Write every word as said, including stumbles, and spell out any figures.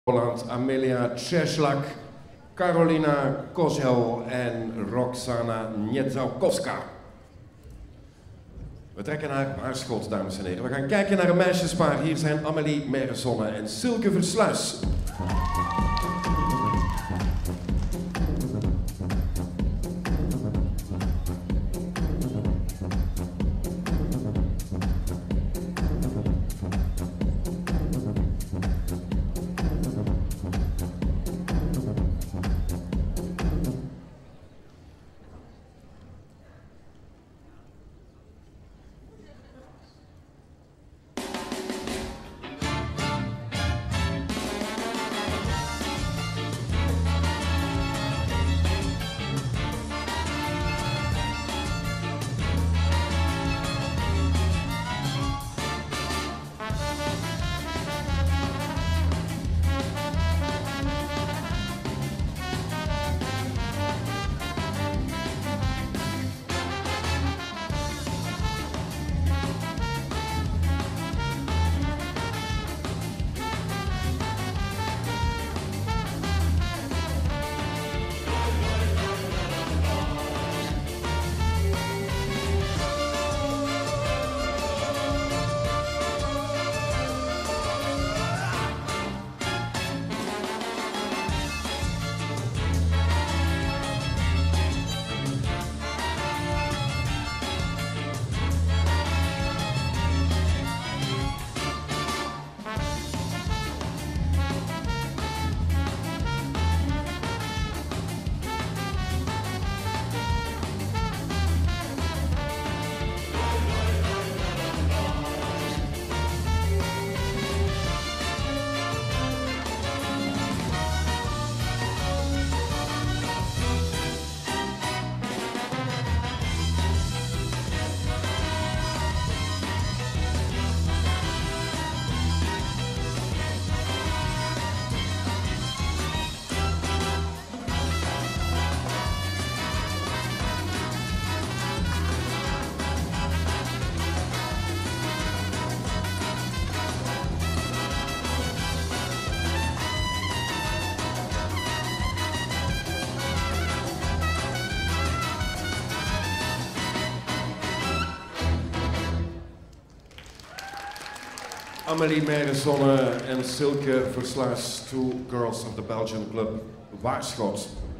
Holland, Amelia Cieslak, Karolina Kozel en Roxana Niedzałkowska. We trekken naar Aarschot, dames en heren. We gaan kijken naar een meisjespaar. Hier zijn Amelie Meresonne en Silke Versluis. Amelie Meresonne en Silke Versluis, two girls of the Belgian club Waarschot.